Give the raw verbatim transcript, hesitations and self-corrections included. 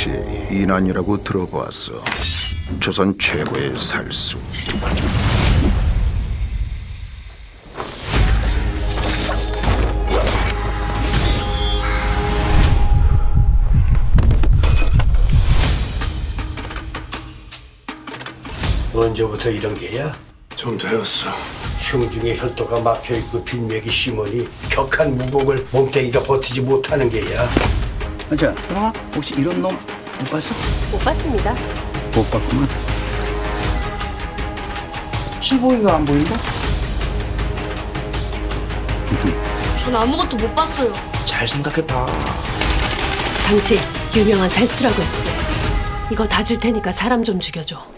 혹시 이난이라고 들어보았어? 조선 최고의 살수. 언제부터 이런 게야? 좀 되었어. 흉중에 혈도가 막혀있고 빈맥이 심하니 격한 무공을 몸뚱이가 버티지 못하는 게야. 자, 형아, 혹시 이런 놈 못 봤어? 못 봤습니다. 못 봤구만. 시보이가 안 보인다? 전 아무것도 못 봤어요. 잘 생각해봐. 당신 유명한 살수라고 했지. 이거 다 줄 테니까 사람 좀 죽여줘.